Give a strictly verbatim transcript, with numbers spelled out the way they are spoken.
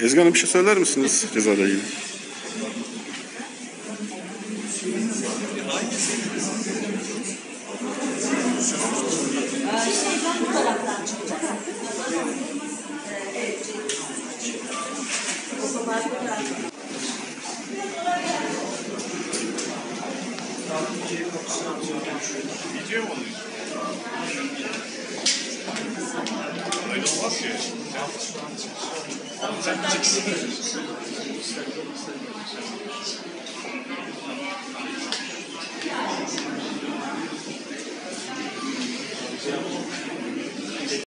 Ezgi Hanım bir şey söyler misiniz cezayla ilgili? Şeyden bu taraftan çıkacağız. Evet. Video mu oluyor? Öyle olmaz ki. Sen çıksın.